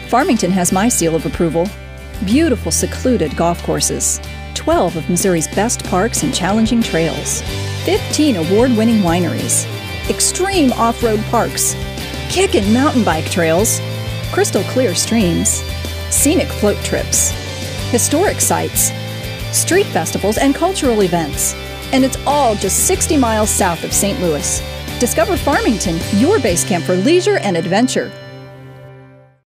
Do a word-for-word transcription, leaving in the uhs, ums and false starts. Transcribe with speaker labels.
Speaker 1: Farmington has my seal of approval. Beautiful, secluded golf courses, twelve of Missouri's best parks and challenging trails, fifteen award-winning wineries, extreme off-road parks, kickin' mountain bike trails, crystal clear streams, scenic float trips, historic sites, street festivals, and cultural events. And it's all just sixty miles south of Saint Louis. Discover Farmington, your base camp for leisure and adventure.